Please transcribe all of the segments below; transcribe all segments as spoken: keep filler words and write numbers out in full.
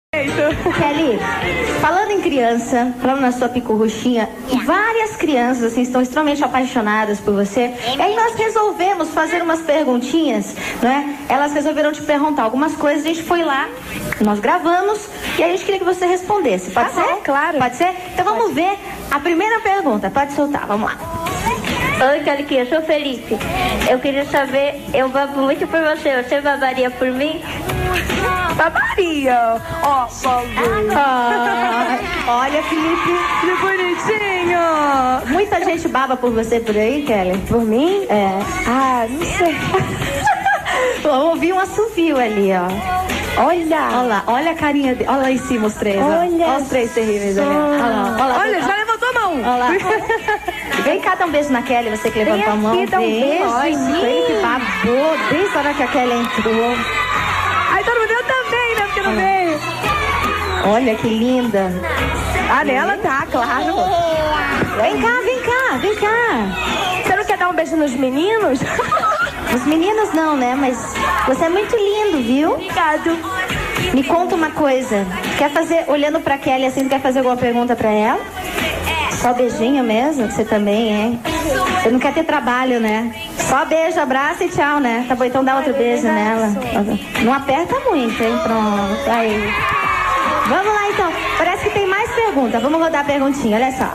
Kelly, falando em criança, falando na sua picurruchinha, várias crianças assim estão extremamente apaixonadas por você. E aí nós resolvemos fazer umas perguntinhas, né? Elas resolveram te perguntar algumas coisas, a gente foi lá, nós gravamos e a gente queria que você respondesse. Pode tá ser? Bom, claro. Pode ser? Então vamos Pode. ver a primeira pergunta. Pode soltar, vamos lá. Oi, Kelly, eu sou Felipe. Eu queria saber, eu babo muito por você, você babaria por mim? Babaria! Ó, oh, ah, olha, Felipe, que bonitinho! Muita gente baba por você por aí, Kelly? Por mim? É. Ah, não sei. Eu ouvi um assovio ali, ó. Olha! Olha lá, olha a carinha dele. Olha lá em cima os três. Olha, olha os três terríveis ali. Olha lá, olha lá. Olha, já levantou a mão. Olha lá. Vem cá dar um beijo na Kelly, você que levantou Vem a mão. Vem aqui, dá um beijo. Olha, ele que babou desde a hora que a Kelly entrou. Ai, todo mundo, eu também, né? Porque não veio. Olha que linda. Ah, nela tá, claro. Vem cá, vem cá, vem cá. Você não quer dar um beijo nos meninos? Os meninos não, né? Mas você é muito lindo, viu? Obrigado. Me conta uma coisa. Quer fazer, olhando pra Kelly assim, quer fazer alguma pergunta pra ela? Só beijinho mesmo? Você também, hein? Você não quer ter trabalho, né? Só beijo, abraço e tchau, né? Tá bom, então dá outro beijo nela. Não aperta muito, hein? Pronto. Aí. Vamos lá, então. Parece que tem mais pergunta. Vamos rodar a perguntinha, olha só.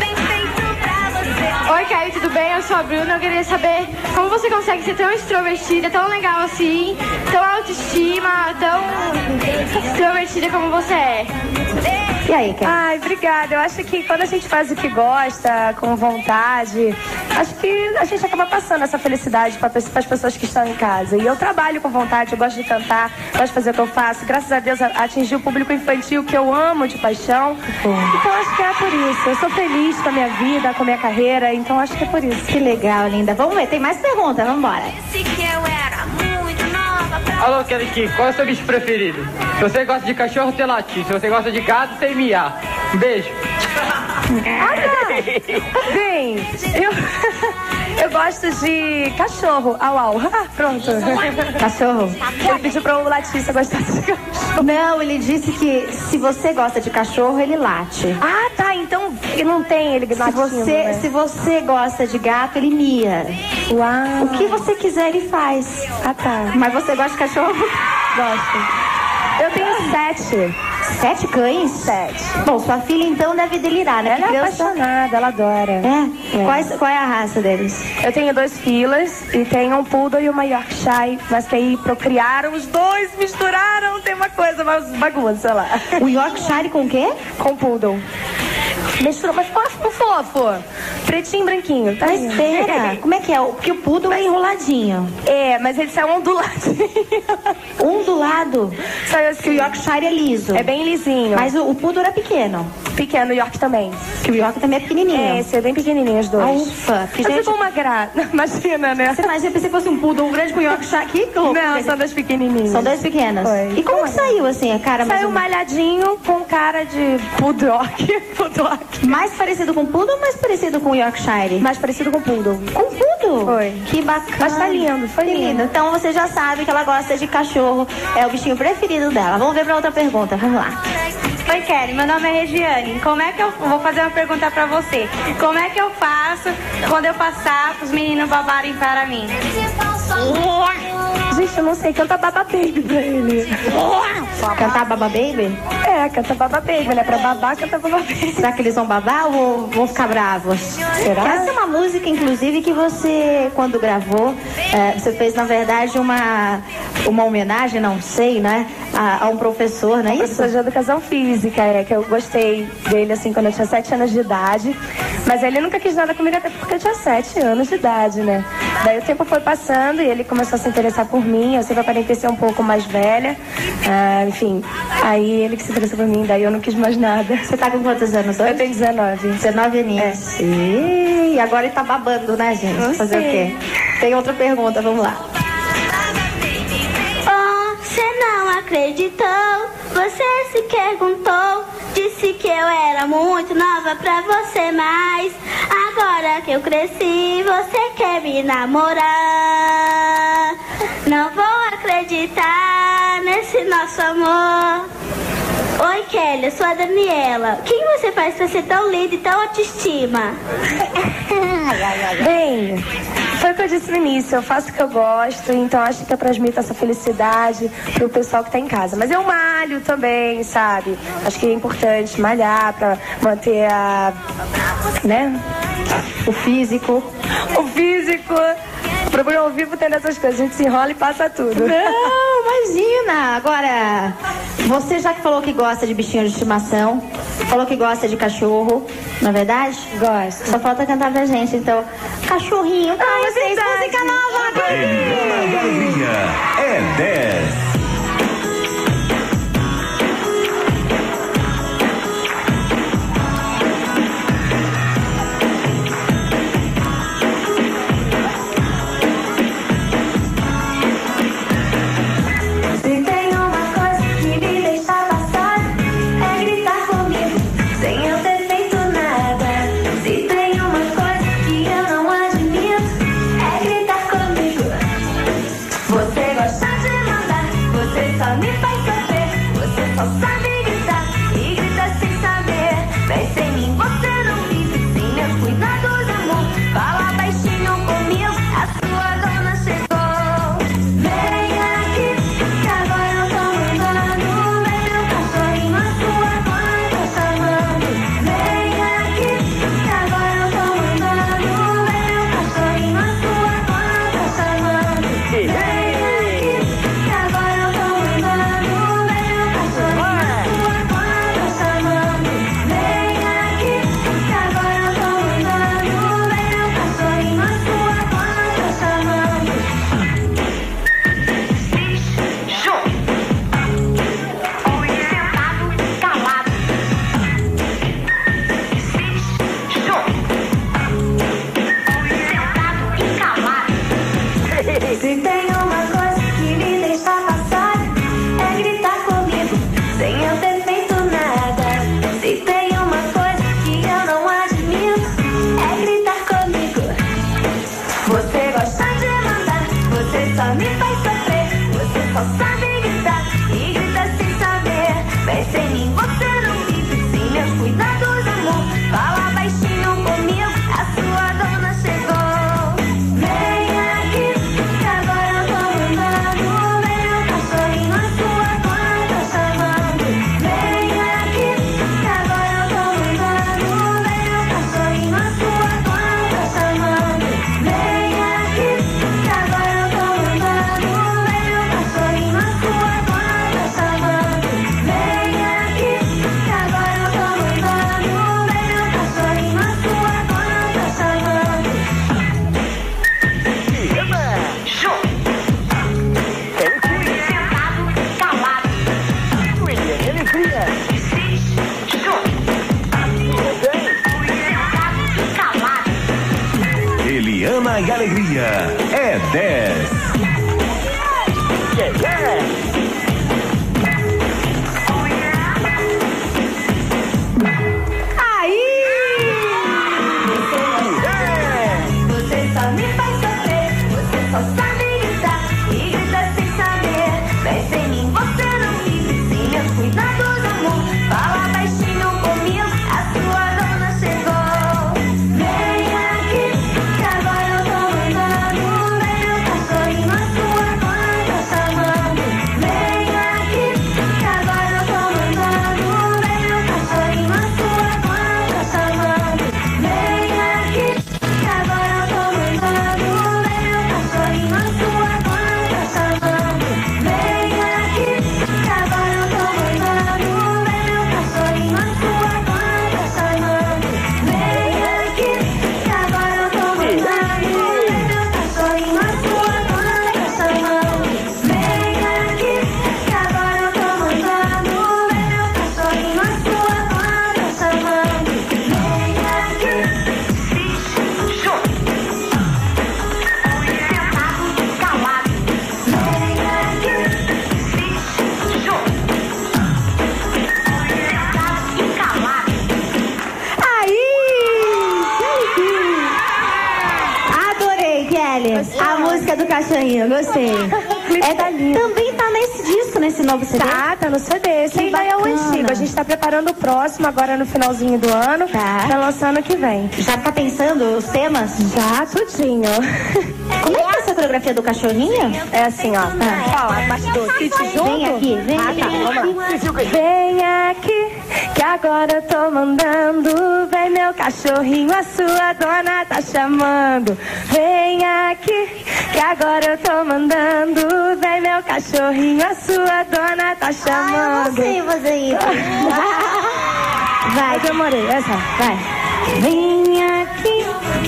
Oi, Kelly, tudo bem? Eu sou a Bruna. Eu queria saber como você consegue ser tão extrovertida, tão legal assim, tão autoestima, tão extrovertida como você é. E aí, Kelly? Ai, obrigada. Eu acho que quando a gente faz o que gosta, com vontade, acho que a gente acaba passando essa felicidade para as pessoas que estão em casa. E eu trabalho com vontade, eu gosto de cantar, gosto de fazer o que eu faço. Graças a Deus, atingi o público infantil que eu amo de paixão. Então acho que é por isso. Eu sou feliz com a minha vida, com a minha carreira, então acho que é por isso. Que legal, linda. Vamos ver, tem mais perguntas, vamos embora. Alô, Kelly Key, qual é o seu bicho preferido? Se você gosta de cachorro, tem latir. Se você gosta de gato, tem miar. Um beijo. Ah, tá. Bem, eu, eu gosto de cachorro. Au, au. Ah, pronto. Cachorro? Ele pediu pra eu latir se eu gostasse de cachorro. Não, ele disse que se você gosta de cachorro, ele late. Ah, tá. Então não tem ele latindo, se você, né? se você gosta de gato, ele mia. Uau. O que você quiser, ele faz. Ah, tá. Mas você gosta de cachorro? Gosto. Eu tenho sete. Sete cães? Sete. Bom, sua filha então deve delirar, né? Ela é criança... apaixonada, ela adora. É? é. Quais, qual é a raça deles? Eu tenho dois filas e tenho um poodle e uma Yorkshire, mas que aí procriaram os dois, misturaram, tem uma coisa, uma bagunça lá. O Yorkshire com o quê? Com poodle. Misturou, mas ficou fofo. Pretinho e branquinho, tá? Mas espera, como é que é? Porque o poodle é enroladinho. É, mas ele saiu onduladinho. Ondulado? Saiu assim. Que o Yorkshire é liso. É bem lisinho. Mas o, o poodle é pequeno. Pequeno, o York também. Que o York também é pequenininho. É, esse é bem pequenininho os dois. Ah, ufa. Mas gente... ficou uma graça. Imagina, né? Você imagina, eu pensei que fosse um poodle grande com o Yorkshire aqui. Que loucura. Não, são dois pequenininhos. São dois pequenos. Foi. E como, como que é? Saiu assim a cara? Saiu mais malhadinho com cara de poodle. Poodle. Mais parecido com poodle ou mais parecido com o Yorkshire? Mais parecido com poodle. Com poodle? Foi. Que bacana. Mas tá lindo, foi lindo. lindo. Então você já sabe que ela gosta de cachorro. É o bichinho preferido dela. Vamos ver pra outra pergunta. Vamos lá. Oi, Kelly, meu nome é Regiane. Como é que eu vou fazer uma pergunta pra você? Como é que eu faço quando eu passar pros meninos babarem para mim? Gente, eu não sei, canta Baba Baby pra ele. Cantar Baba Baby? É, canta Baba Baby, né? Pra babar, canta Baba Baby. Será que eles vão babar ou vão ficar bravos? Será? Essa é uma música, inclusive, que você, quando gravou, é, você fez, na verdade, uma, uma homenagem, não sei, né? A, a um professor, não é um isso? Professor de educação física, é, que eu gostei dele, assim, quando eu tinha sete anos de idade. Mas ele nunca quis nada comigo, até porque eu tinha sete anos de idade, né? Daí o tempo foi passando e ele começou a se interessar por mim. Eu sempre aparentei ser um pouco mais velha. Ah, enfim, aí ele que se interessou por mim, daí eu não quis mais nada. Você tá com quantos anos hoje? Eu tenho dezenove. dezenove aninhos. É. E agora ele tá babando, né, gente? Não Fazer sei. o quê? Tem outra pergunta, vamos lá. Oh, você não acreditou, você se perguntou, disse que eu era muito nova pra você, mas agora que eu cresci, você quer me namorar. Não vou acreditar nesse nosso amor. Kelly, eu sou a Daniela. O que você faz pra ser tão linda e tão autoestima? Bem, foi o que eu disse no início, eu faço o que eu gosto, então acho que eu transmito essa felicidade pro pessoal que tá em casa. Mas eu malho também, sabe? Acho que é importante malhar pra manter a... né? O físico. O físico. O programa ao vivo tem dessas coisas, a gente se enrola e passa tudo. Não, imagina. Agora, você já que falou que gosta de bichinho de estimação, falou que gosta de cachorro, não é verdade? Gosto. Só falta cantar pra gente, então. Cachorrinho, pra Ah, é vocês, verdade. música nova. Eliana Galeria é dez. Eliana e Alegria é dez. Aí! Você só me faz sofrer, você só sabe gritar e grita sem saber. Pensa em mim, você não vive sem meus cuidados, amor. Fala baixinho comigo, a sua dona chegou. Vem aqui, que agora eu tô mandando. Vem meu cachorrinho, a sua dona tá chamando. Vem aqui, que agora eu tô mandando. Vem meu cachorrinho, a sua dona tá chamando. Vem aqui, que agora eu tô mandando. Vem meu cachorrinho, a sua dona tá chamando. Vem aqui, que agora eu tô mandando. Vem meu cachorrinho, a sua dona tá chamando. Vem aqui, que agora eu tô mandando. Vem meu cachorrinho, a sua dona tá chamando. Vem aqui, que agora eu tô mandando. Vem meu cachorrinho, a sua dona tá chamando. Vem aqui, Aí! Adorei, Kelly. A música do cachorrinho, gostei. clipe É, tá lindo. também tá nesse disco, nesse novo C D? Tá, tá no C D. Esse Que ainda é o bacana. antigo. A gente tá preparando o próximo agora no finalzinho do ano. Tá. Tá lançando ano que vem. Já tá pensando os temas? Já, tudinho. Como é que é essa coreografia do cachorrinho? É assim, ó. Ó, a parte do kit junto. Vem aqui, vem ah, aqui. Tá, vamos lá. Vem aqui, que agora eu tô mandando. Vem meu cachorrinho, a sua dona tá chamando. Vem aqui, que agora eu tô mandando. Vem meu cachorrinho, a sua dona tá chamando. Ah, eu sei fazer isso. Vai, demorei, essa. vai. Vem aqui.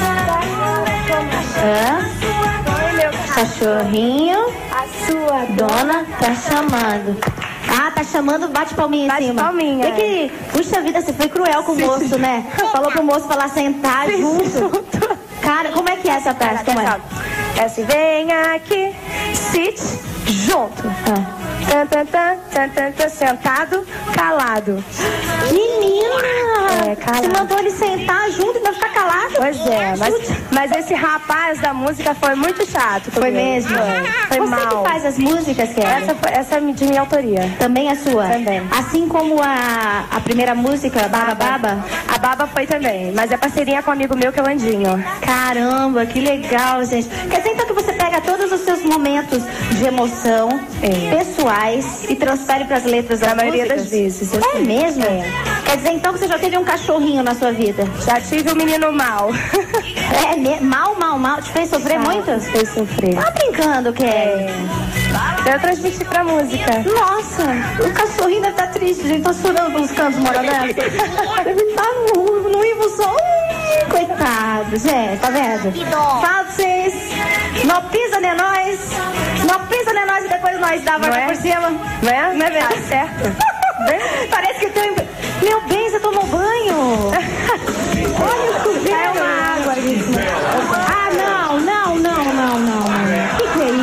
Hã? Cachorrinho, A sua dona tá chamando. Ah, tá chamando, bate palminha em Bate cima. palminha, E que, puxa vida, você foi cruel com o moço, né? Falou pro moço falar sentar junto. Cara, como é que é essa parte? Como é? É assim, vem aqui, sit junto. Ah. Tan, tan, tan, tan, tan, tan, sentado, calado. Menina! É, calado. Você mandou ele sentar junto e não ficar calado? Pois é, mas, mas esse rapaz da música foi muito chato. Foi comigo. mesmo? Foi, foi Você mal. que faz as músicas, Kelly? Essa, foi- essa é de minha autoria. Também é sua? Também. Assim como a, a primeira música, Baba Baba? A Baba foi também, mas é parceria com um amigo meu que é o Andinho. Caramba, que legal, gente. Quer dizer, então, que você pega todos os seus momentos de emoção, É. pessoais, e transfere para as letras das Na maioria músicas? das vezes, eu É sei. mesmo? É. Quer dizer, então, que você já teve um cachorrinho na sua vida? Já tive um menino mal. É, me- mal, mal, mal. Te fez sofrer muito? Fez sofrer. Tá brincando, Kelly? Eu transmiti pra música. Nossa, o cachorrinho deve estar triste, gente. Tô chorando pelos cantos, mora dessa. Deve estar no, no Ivo Sol. Ih, coitado, gente, tá vendo? Fala pra vocês. Não pisa nem nós. Não pisa nem nós e depois nós dá a volta é? por cima. Não é? Não é verdade? Tá certo. Parece que tem... Meu bem, você tomou banho? Olha o chuveiro. É uma água ali. Ah, não, não, não, não, não. O que, que é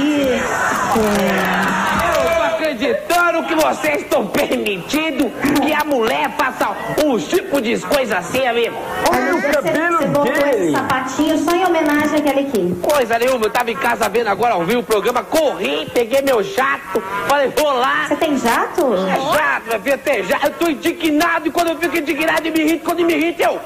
isso? Eu tô acreditando que vocês estão permitindo que a mulher faça uns tipos de coisa assim, amigo. Olha o cabelo Você botou esse sapatinho só em homenagem àquele aqui. Coisa nenhuma, eu tava em casa vendo agora ao vivo o programa, corri, peguei meu jato, falei, vou lá. Você tem jato? É jato, minha filha, tem jato. Eu tô indignado e quando eu fico indignado eu me irrito, quando eu me irrito eu...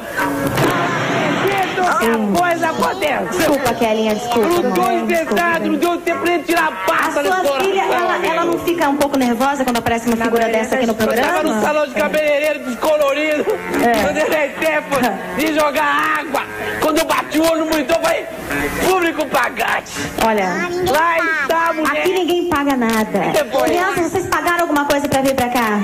A coisa acontece. Desculpa, Kelinha, desculpa. Não tô amor, entendendo, desculpa. não deu tempo nem de tirar a A pasta do sua coração. filha, ela, ela não fica um pouco nervosa quando aparece uma figura dessa aqui no Eu tava no programa? salão de cabeleireiro descolorido, não dei tempo de jogar água. Quando eu bati o olho no monitor, eu falei, público pagante. Olha, Lá está a mulher. aqui ninguém paga nada. Depois. Crianças, vocês pagaram alguma coisa pra vir pra cá?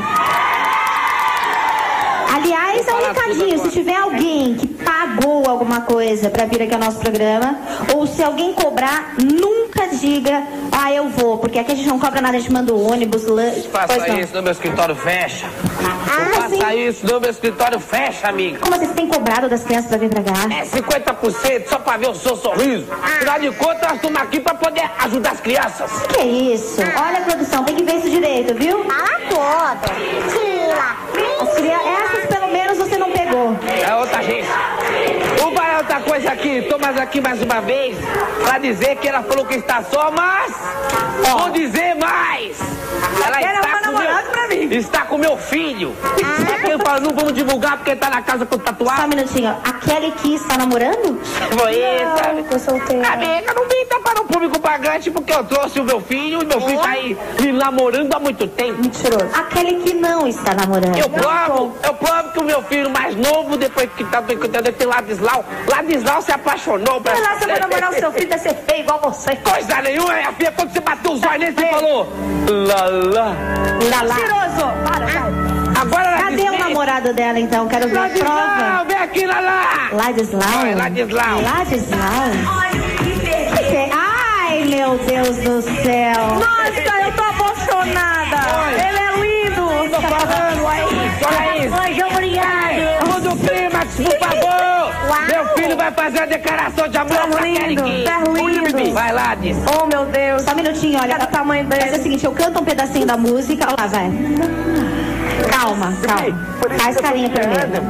Aliás, é um recadinho, se tiver alguém que pagou alguma coisa pra vir aqui ao nosso programa, ou se alguém cobrar, nunca diga, ah, eu vou, porque aqui a gente não cobra nada, a gente manda o ônibus, lanche, Faça pois não. isso, não, meu escritório fecha. Ah, Não faça sim. isso, não, meu escritório fecha, amiga. Como vocês têm cobrado das crianças pra vir pra cá? É cinquenta por cento só pra ver o seu sorriso. Afinal de contas, nós estamos aqui pra poder ajudar as crianças. Que é isso? Olha, produção, tem que ver isso direito, viu? Fala toda. Tira. As crianças, essas pelo menos você não pegou. É outra agência. Uma outra coisa aqui, tô mais aqui mais uma vez pra dizer que ela falou que está só, mas vou dizer mais. Ela Ela é está uma com namorada meu, pra mim. está com meu filho. É que eu falo, não vamos divulgar porque tá na casa com Só tatuado. um minutinho. A Kelly que está namorando? Foi isso, sabe? Tô solteira. Amiga, não vim tapar no público pagante porque eu trouxe o meu filho e meu filho tá aí me namorando há muito tempo. Mentiroso. A Kelly que não está namorando. Eu provo, eu provo que o meu filho mais novo, depois que tá cuidando, tem Ladislau. Ladislau se apaixonou pra Sei lá, se eu vou namorar o seu filho, deve ser feio igual você. Coisa nenhuma, minha filha, quando você bateu os olhos nele, você falou lá, lá. Lá, lá. Mentiroso. Para, para. Agora Cadê o namorado dela, então? Quero ver a Ladislau, prova. vem aqui, lá, lá. Ladislau? Oi, Ladislau. Ladislau? Que que é? Ai, meu Deus do céu. Nossa, eu tô apaixonada. Oi. Ele é lindo. Tô falando aí, olha isso. Oi, obrigado. Muda o clímax, por favor. Meu filho vai fazer a declaração de amor Tá pra Kelly lindo, Key. tá lindo. Vai lá, diz. Oh, meu Deus. Só um minutinho, olha. Cada tamanho dele. Faz o seguinte, eu canto um pedacinho da música. Olha lá, vai. Calma, calma. Faz carinha primeiro.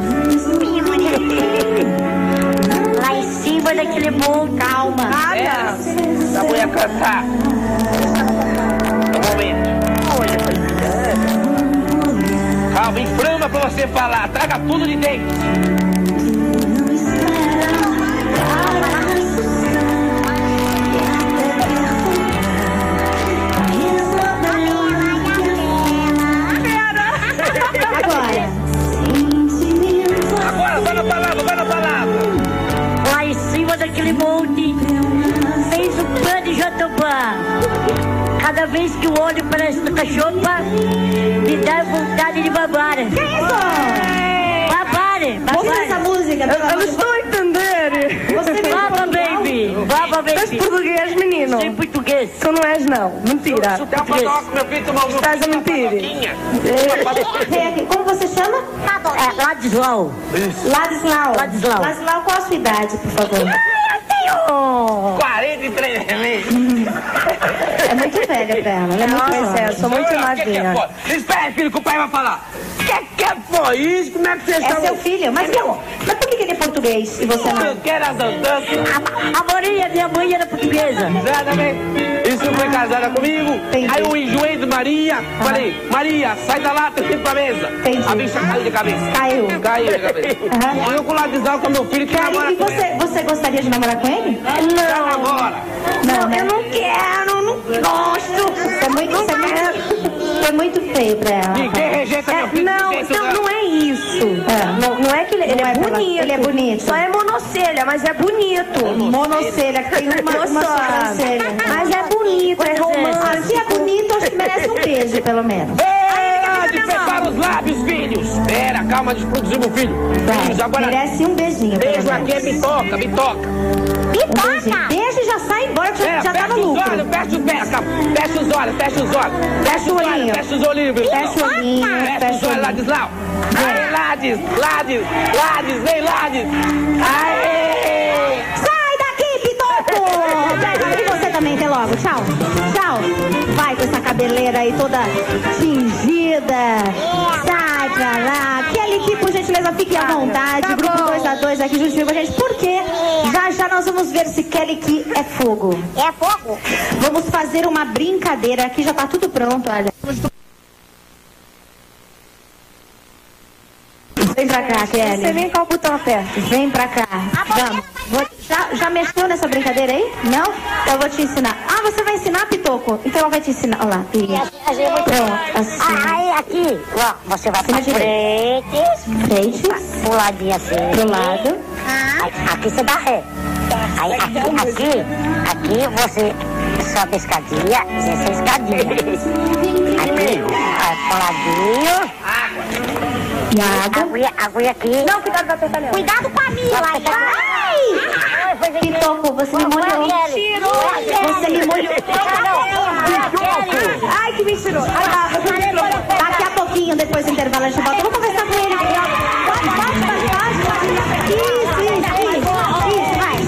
Lá em cima daquele bom. Calma. É, a mulher cantar. brava, inflama pra você falar. Traga tudo de dentro. Agora, vai na palavra, vai na palavra. Lá em cima daquele monte, fez um pé de jatobá. Cada vez que o olho parece no cachorro, me dá vontade de babar. Que isso? Babar, Ouça essa música. Eu, eu não estou entendendo. Você Baba, baby. Baba, baby. Tu és português, menino? Sem português. Tu não és, não. Mentira. Chuta a padoca, meu filho, tomar um Estás a mentir. Vem aqui. Como você chama? É, Ladislau. Ladislau. Ladislau. Ladislau, qual a sua idade, por favor? quarenta e três meses. É muito velha pra ela. Ela é muito Nossa, velha. eu sou muito novinha. Espera, filho, que o pai vai falar. Que que foi isso? Como é que você É chama? seu filho? Mas, não, mas por que que ele é português e você não? Eu quero as andanças. A, a Maria, minha mãe era portuguesa. Exatamente. Isso foi casada comigo. Entendi. Aí eu enjoei de Maria. Falei, Maria, sai da lata e pra mesa. Entendi. A bicha caiu de cabeça. Caiu. Caiu de cabeça. Aham. Eu com o Ladislau, com meu filho, que namora E com você, ele. você gostaria de namorar com ele? Já namora. Não, né? Eu não quero, não gosto. Isso é muito, isso é muito, isso é muito feio pra ela. Ninguém rejeita meu É, filho. não, ninguém não, se não é isso. É. Não, não é que ele, ele Não é, é pela- bonito. ele é bonito. Só é monocelha, mas é bonito. Monocelha, que tem uma, uma Só. sobrancelha. Mas é bonito, é romântico. Se é bonito, acho que merece um beijo, pelo menos. Ei, prepara os lábios, filhos. Espera, calma, deixa eu produzir meu filho. Filhos, Vai, agora. merece um beijinho, pelo Beijo aqui é menos. bitoca, bitoca. Um beijinho. Beijo e já sai embora, que já, É, já tá fecha no os lucro. olhos, fecha os olhos, calma. Fecha os olhos, fecha os olhos. Fecha os olhos, olhinho. fecha os olhinhos. Fecha o olhinho, Fecha os fecha o olhos, olhinho. Ladislau. Aê, Ladis, Ladis, Ladis, vem, Ladis. Aê! Sai daqui, Pitoco! E você também, até logo. Tchau. Tchau. Vai com essa cabeleira aí toda tingida. Sai pra lá. Kelly aqui, por gentileza, fique à vontade. Tá Grupo bom. dois a dois aqui juntinho com a gente. Porque já já nós vamos ver se Kelly aqui é fogo. É fogo? Vamos fazer uma brincadeira. Aqui já tá tudo pronto, olha. Vem pra cá, Você Kelly. vem qual botão aperta? Vem pra cá. Vamos. Vou- já, já mexeu nessa brincadeira aí? Não? Então eu vou te ensinar. Ah, você vai ensinar, Pitoco? Então ela vai te ensinar. Olha lá. Isso. Pronto, assim. Aí, aqui, ó, você vai pra Cima frente, Frente, pro ladinho assim. pro lado. Aí, aqui você dá ré. Aí, aqui, aqui, aqui você sobe a escadinha, desce a escadinha. Aqui, ó, pro ladinho. E a água. Aguinha, aguinha aqui. Não, cuidado, vai apertar nela. Cuidado com a minha, Ai! Pitoco, você me molhou. Você me molhou. Ai, que mentiroso. Ai, lá, você me tirou. Daqui a pouquinho, depois do intervalo, a gente volta. Vamos conversar com ele. Pode, pode, pode, pode. Isso, isso, isso. Isso, vai.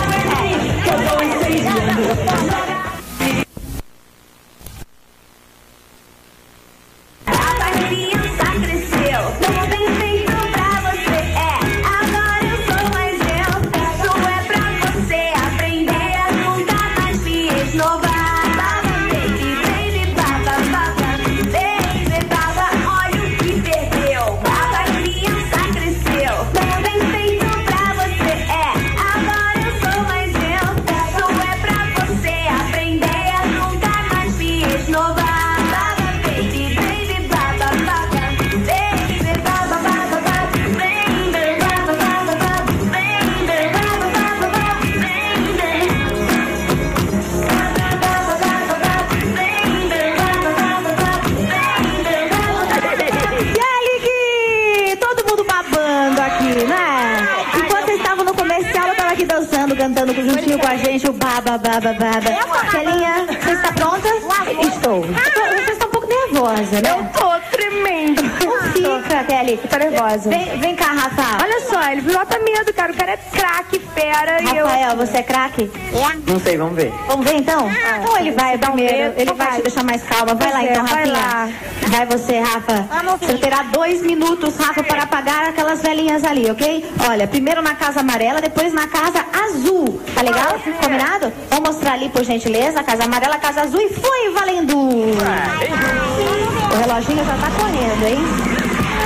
Cantando juntinho com a gente o baba, baba, baba. Kelinha, você está pronta? Estou. Você está um pouco nervosa, né? Eu tô tremendo. Não fica, Kelly. Tô nervosa. Vem, vem cá, Rafa. Olha só, ele bota medo, cara. O cara é craque, fera. E eu... Rafael, você é craque? Não sei, vamos ver. Vamos ver então? Então ele vai dá um primeiro, medo, ele então vai vai. te deixar mais calma. Vai Pois lá é, então, vai Rafinha. lá. Vai você, Rafa. Você terá dois minutos, Rafa, para apagar aquelas velhinhas ali, ok? Olha, primeiro na casa amarela, depois na casa azul. Tá legal? Combinado? Vamos mostrar ali, por gentileza, a casa amarela, a casa azul e foi valendo! O reloginho já tá correndo, hein?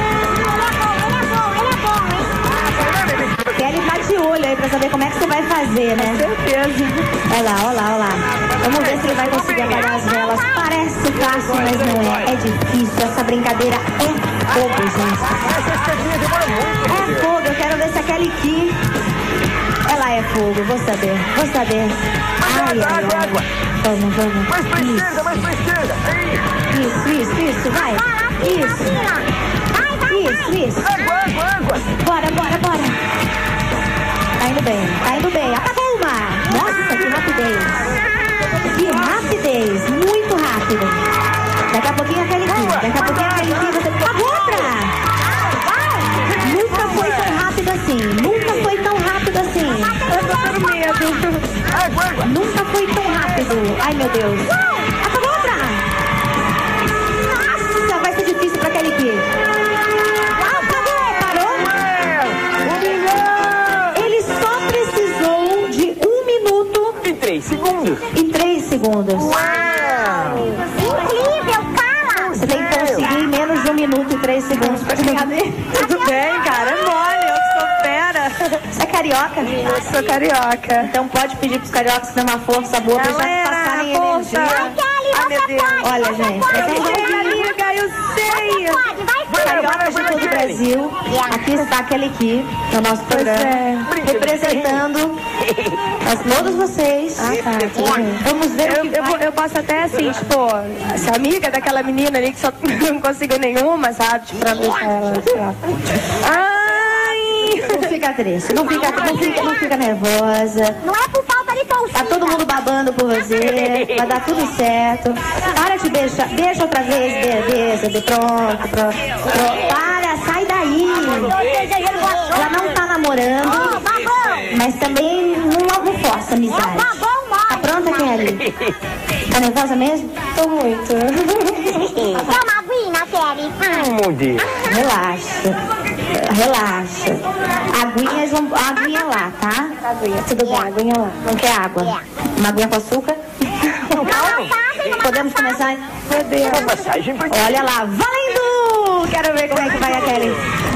aí pra saber como é que você vai fazer, né? Com certeza. Olha lá, olha lá, olha lá. Vamos ver se ele vai conseguir apagar as velas. Parece fácil, mas não é. É difícil. Essa brincadeira é fogo, gente. É fogo. Eu quero ver se a Kelly Key... Ela é fogo. Vou saber. Vou saber. Ai, ai, ai. Vamos, vamos. Mais pra esquerda, mais pra esquerda. Isso, isso, isso. Vai. Isso. Isso, isso. Água, água, água. Bora, bora, bora. Tá indo bem, tá indo bem. Apagou uma. Nossa, que rapidez. Que rapidez. Muito rápido. Daqui a pouquinho a Kelly Key. Daqui a pouquinho a Kelly Key. Você pagou outra. Nunca foi tão rápido assim. Nunca foi tão rápido assim. Eu tô com medo. Água, água. Nunca foi tão rápido. Ai, meu Deus. Apagou outra. Nossa, vai ser difícil pra Kelly Key. Três segundos. Em três segundos. Uau! Incrível, cara! Você tem que conseguir em menos de um minuto e três segundos pra ganhar dele. Tudo bem, cara. É mole. Eu sou fera. Você é carioca? Eu sou carioca. Então pode pedir pros cariocas dar uma força boa pra já passarem força. energia. Ai, meu Deus. Olha, gente. Ei, amiga, eu sei. Cariocas de todo o Brasil. Aqui está a Kelly Key, no nosso programa. É. Representando as, todos vocês. Ah, tá. Vamos ver Eu, o que eu, vai. eu posso até assim, tipo, essa amiga daquela menina ali que só não conseguiu nenhuma, sabe? Tipo, pra deixar ela. Ai! Não fica triste, não fica, não fica, não fica nervosa. Não é por falta de força. Tá todo mundo babando por você, vai dar tudo certo. Para de beijar, beija outra vez, be- beija, de pronto, pronto, pronto. Para, sai daí. Ela não tá namorando, mas também não, não força a amizade. Tá pronta, Kelly? Tá nervosa mesmo? Tô muito. Toma aguinha, Kelly. Meu Deus. Relaxa, relaxa. Aguinha, vão- aguinha lá, tá? Aguinha, tudo bem, aguinha lá. Não quer água? Uma aguinha com açúcar? Podemos começar? Meu Deus. Passagem pra Olha lá, valendo! Quero ver como é que vai a Kelly.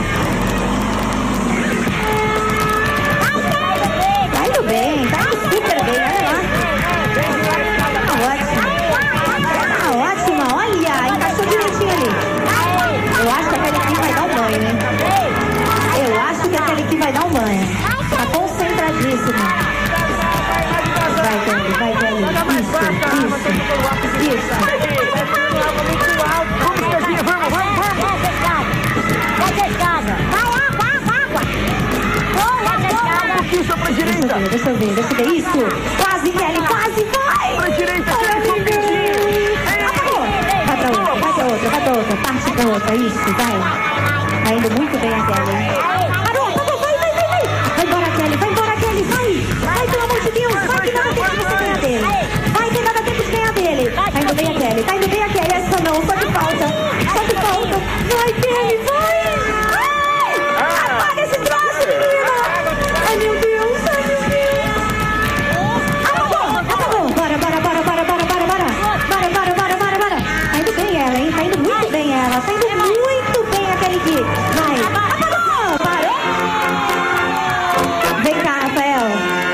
Tá indo bem, tá indo super bem, olha lá. Tá ótima. Tá ótima, olha, encaixou direitinho ali. Eu acho que a Kelly Key vai dar um banho, hein? Eu acho que a Kelly Key vai dar um banho. Tá concentradíssima. Vai, Kelly, vai, Kelly. Isso, isso, isso. Isso, pra direita. Deixa eu ver, deixa eu ver. Isso! Quase, Kelly, quase, vai! Pra direita, Olha, amiga! Acabou! Vai pra outra, vai pra outra, vai pra outra. Parte pra outra, isso, vai. Tá indo muito bem a Kelly. Parou, parou, vai, vai, vai, vai! Vai embora, Kelly, vai embora, Kelly, vai! Vai, pelo amor de Deus, vai que não dá tempo de você ganhar dele. Vai que não dá tempo de ganhar dele. Tá indo bem a Kelly, tá indo bem a Kelly. Essa não, só que falta, só que falta. Vai, Kelly, vai! Apaga esse troço, menina! Ai, meu Deus, ai, meu Deus! Acabou, acabou! Bora, bora, bora, bora, bora, bora, bora! Bora, bora, bora, bora, bora! Tá indo bem ela, hein? Tá indo muito bem ela! Tá indo muito bem a Kelly Key! Vai! Acabou! Parou! Vem cá, Rafael!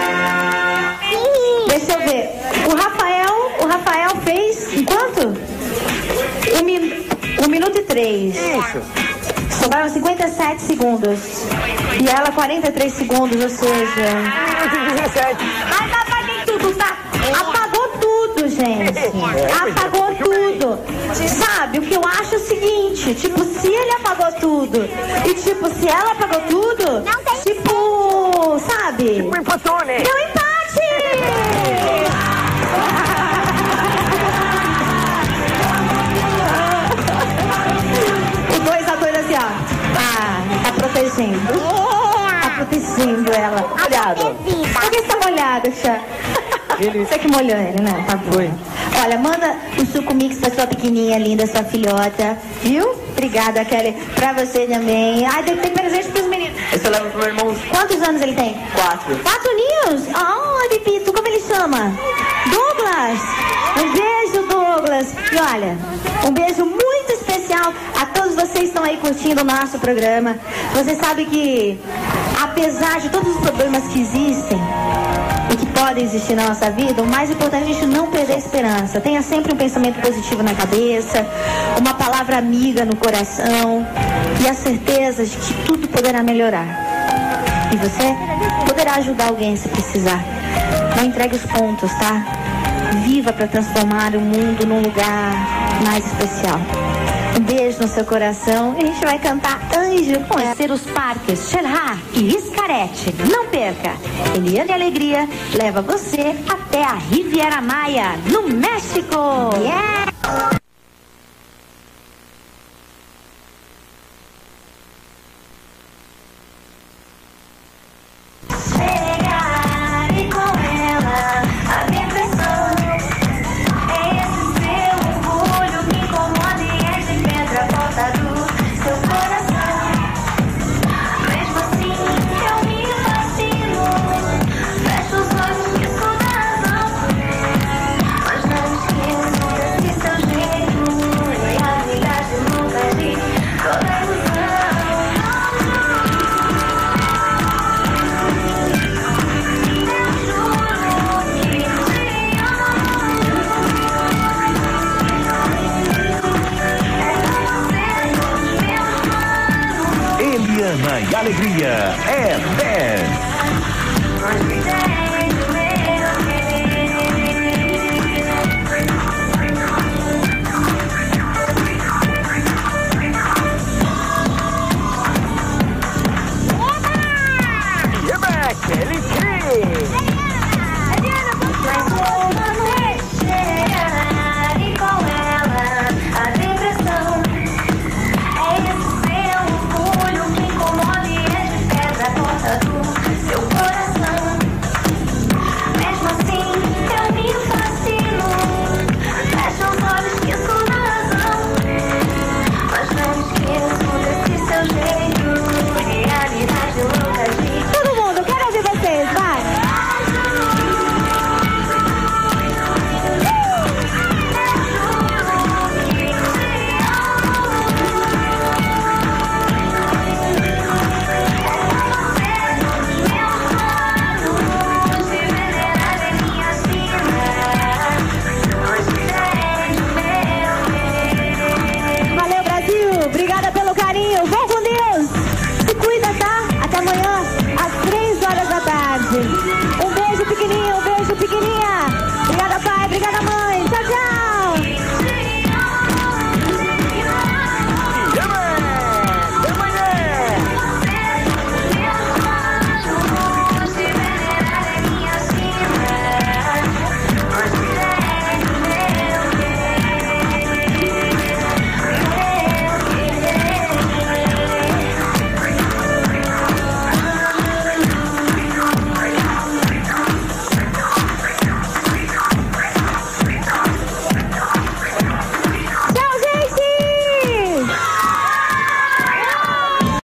Deixa eu ver. O Rafael, o Rafael fez em quanto? Um, min... um minuto e três. Isso. Sobraram cinquenta e sete segundos. E ela quarenta e três segundos, ou seja... dezessete. Mas apaguei tudo, tá? Apagou tudo, gente. Apagou tudo. Sabe, o que eu acho é o seguinte, tipo, se ele apagou tudo e, tipo, se ela apagou tudo, tipo, sabe? Tipo, empatou, né? Deu empate! O dois a dois assim, ó. Ah, tá protegendo. Tá protegendo ela. Molhado. Por que você tá molhado, Chá? Você que molhou ele, né? Tá bom. Olha, manda o suco mix pra sua pequenininha linda, sua filhota. Viu? Obrigada, Kelly. Pra você também. Ai, tem, tem presente pros meninos. Esse eu levo pro meu irmão. Quantos anos ele tem? Quatro. Quatro aninhos? Ah, Pepito, como ele chama? Douglas. Um beijo, Douglas. E olha, um beijo muito especial a todos vocês que estão aí curtindo o nosso programa. Você sabe que a apesar de todos os problemas que existem e que podem existir na nossa vida, o mais importante é a gente não perder a esperança. Tenha sempre um pensamento positivo na cabeça, uma palavra amiga no coração e a certeza de que tudo poderá melhorar. E você poderá ajudar alguém se precisar. Não entregue os pontos, tá? Viva para transformar o mundo num lugar mais especial. Um beijo no seu coração e a gente vai cantar Anjo. Conhecer os parques Xelhá e Iscarete. Não perca! Eliana e Alegria leva você até a Riviera Maya, no México. Yeah! Eliana e Alegria é dez.